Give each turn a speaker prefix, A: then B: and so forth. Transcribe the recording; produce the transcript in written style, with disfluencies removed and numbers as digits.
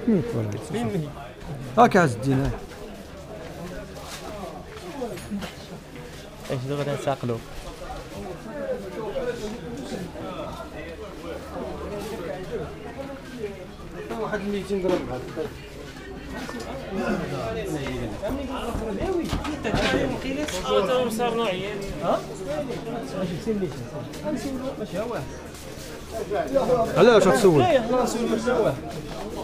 A: ميت ولا
B: مين
A: هاك عز الدين
B: ايش دغري نساقلو
C: واحد 200 درهم بعد
B: صار نوعيا ها
A: علاش تسول؟
C: لا سول مستوى